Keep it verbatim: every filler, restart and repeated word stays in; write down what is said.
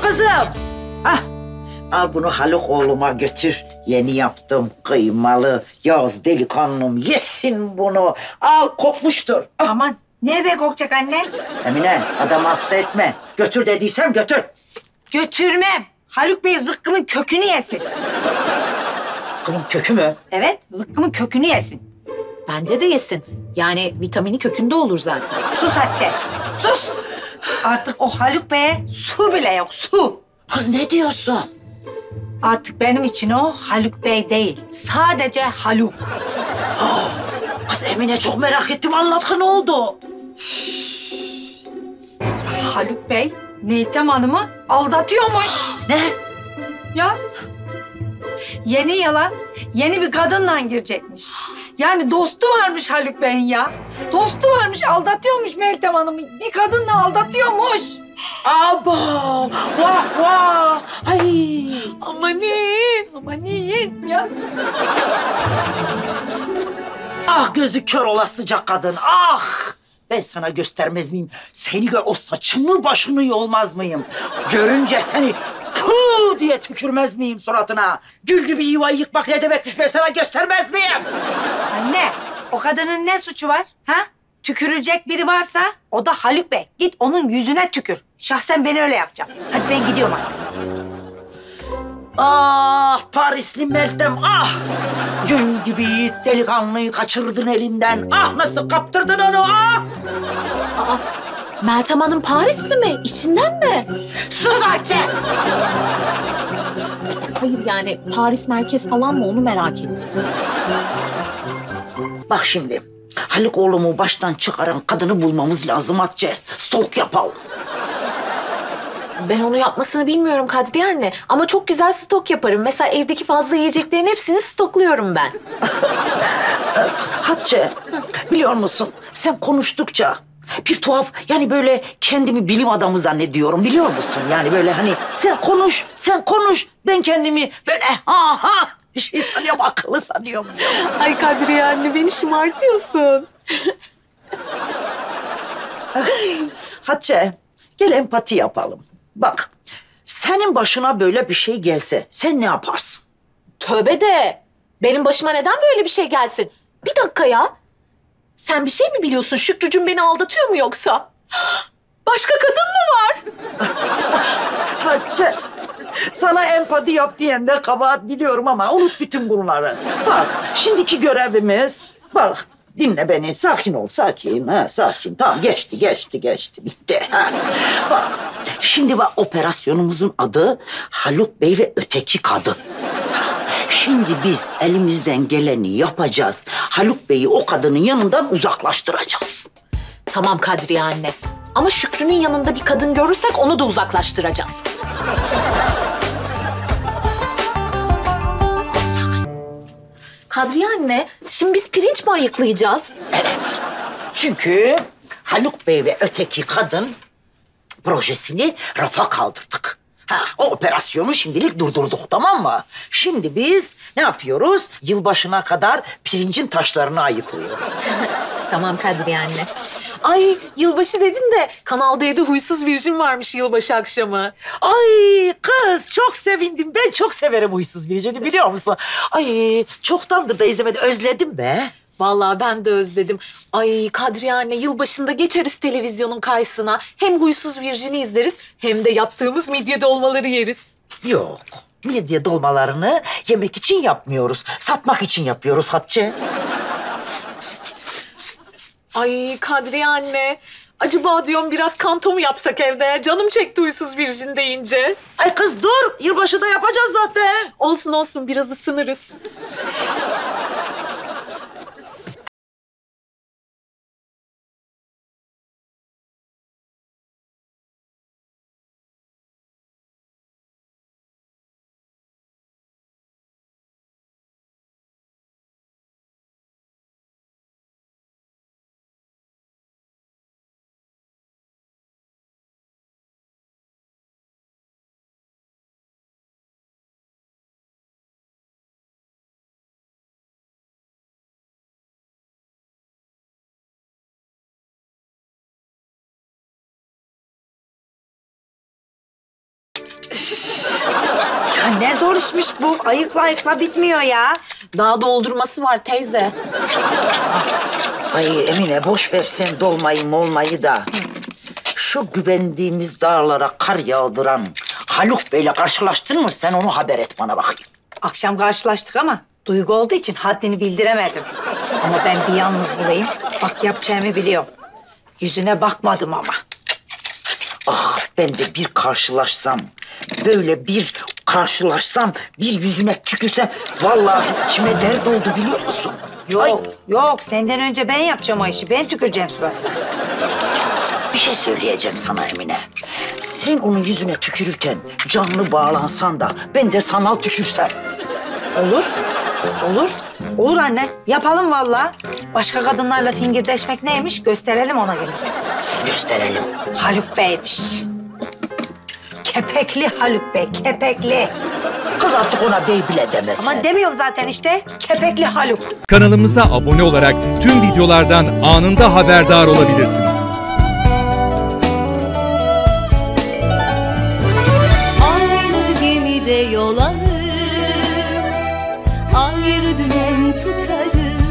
kızım. Hah. Al bunu Haluk oğluma götür. Yeni yaptım kıymalı. Yaz delikanlım yesin bunu. Al kokmuştur. Ah. Aman nerede kokacak anne? Emine adam hasta etme. Götür dediysem götür. Götürmem. Haluk Bey zıkkımın kökünü yesin. Kızım kökü mü? Evet, zıkkımın kökünü yesin. Bence de yesin. Yani vitamini kökünde olur zaten. Sus Hatice, sus. Artık o Haluk Bey'e su bile yok, su. Kız ne diyorsun? Artık benim için o Haluk Bey değil, sadece Haluk. Kız Emine çok merak ettim. Anlat ne oldu? Haluk Bey, Meltem Hanım'ı aldatıyormuş. Ne? Ya, yeni yala yeni bir kadınla girecekmiş. Yani dostu varmış Haluk Bey'in ya. Dostu varmış, aldatıyormuş Meltem Hanım'ı. Bir kadınla aldatıyormuş. Aba! Vah vah! Ay! Amanin, amanin ya. Ah gözü kör olasıca kadın, ah! Ben sana göstermez miyim? Seni gör, o saçını başını yolmaz mıyım? Görünce seni puh diye tükürmez miyim suratına? Gül gibi yuvayı yıkmak ne demekmiş, ben sana göstermez miyim? Anne, o kadının ne suçu var? Ha? Tükürülecek biri varsa o da Haluk Bey. Git onun yüzüne tükür. Şahsen ben öyle yapacağım. Hadi ben gidiyorum artık. Ah Parisli Meltem, ah! Gül gibi yiğit delikanlıyı kaçırdın elinden. Ah nasıl kaptırdın onu, ah! Aa, Meltem Hanım Parisli mi? İçinden mi? Sus Hatice! Hayır yani Paris merkez falan mı onu merak ettim. Bak şimdi, Haluk oğlumu baştan çıkaran kadını bulmamız lazım Hatice. Stalk yapalım. Ben onu yapmasını bilmiyorum Kadriye anne. Ama çok güzel stok yaparım. Mesela evdeki fazla yiyeceklerin hepsini stokluyorum ben. Hatice, biliyor musun sen konuştukça bir tuhaf, yani böyle kendimi bilim adamı zannediyorum, biliyor musun? Yani böyle hani sen konuş, sen konuş, ben kendimi böyle ha ha bir şey sanıyorum, akıllı sanıyorum. Ay Kadriye anne beni şımartıyorsun. Hatice, gel empati yapalım. Bak, senin başına böyle bir şey gelse sen ne yaparsın? Tövbe de. Benim başıma neden böyle bir şey gelsin? Bir dakika ya. Sen bir şey mi biliyorsun? Şükrücüğüm beni aldatıyor mu yoksa? Başka kadın mı var? Hatice, sana empati yap diyen de kabahat biliyorum ama unut bütün bunları. Bak, şimdiki görevimiz, bak dinle beni, sakin ol, sakin, ha, sakin. Tamam, geçti, geçti, geçti, bitti. Ha. Bak, şimdi bak operasyonumuzun adı Haluk Bey ve Öteki Kadın. Şimdi biz elimizden geleni yapacağız. Haluk Bey'i o kadının yanından uzaklaştıracağız. Tamam Kadriye anne. Ama Şükrü'nün yanında bir kadın görürsek onu da uzaklaştıracağız. Kadriye anne, şimdi biz pirinç mi ayıklayacağız? Evet. Çünkü Haluk Bey ve Öteki Kadın projesini rafa kaldırdık. Ha, o operasyonu şimdilik durdurduk, tamam mı? Şimdi biz ne yapıyoruz? Yılbaşına kadar pirincin taşlarını ayıklıyoruz. Tamam Kadriye anne. Ay yılbaşı dedin de Kanal D'de Huysuz Virjin varmış yılbaşı akşamı. Ay kız çok sevindim. Ben çok severim Huysuz Virjin'i, biliyor musun? Ay çoktandır da izlemedim. Özledim be. Vallahi ben de özledim. Ay Kadriye anne yılbaşında geçeriz televizyonun karşısına. Hem Huysuz Virjin'i izleriz hem de yaptığımız midye dolmaları yeriz. Yok. Midye dolmalarını yemek için yapmıyoruz. Satmak için yapıyoruz Hatice. Ay Kadriye anne. Acaba diyorum biraz kanto mu yapsak evde? Canım çekti Huysuz Virjin deyince. Ay kız dur. Yılbaşında yapacağız zaten. Olsun olsun biraz ısınırız. Ne zor işmiş bu. Ayıkla ayıkla bitmiyor ya. Daha doldurması var teyze. Ay Emine boş ver sen dolmayı molmayı da. Şu güvendiğimiz dağlara kar yağdıran Haluk Bey'le karşılaştın mı? Sen onu haber et bana bakayım. Akşam karşılaştık ama duygu olduğu için haddini bildiremedim. Ama ben bir yalnız bulayım. Bak yapacağımı biliyorum. Yüzüne bakmadım ama. Ah ben de bir karşılaşsam, böyle bir karşılaşsam, bir yüzüne tükürsem vallahi içime dert oldu biliyor musun? Yok, Ay, yok. Senden önce ben yapacağım o işi. Ben tüküreceğim suratına. bir şey söyleyeceğim sana Emine. Sen onun yüzüne tükürürken canlı bağlansan da ben de sanal tükürsem. Olur. Olur. Olur anne. Yapalım vallahi. Başka kadınlarla fingirdeşmek neymiş gösterelim ona göre. Gösterelim. Haluk Bey'miş. Kepekli Haluk Bey, kepekli. Kız artık ona bey bile demez. Ama demiyorum zaten işte. Kepekli Haluk. Kanalımıza abone olarak tüm videolardan anında haberdar olabilirsiniz. Aynı gemide yol alır, ayrı dümen tutarız.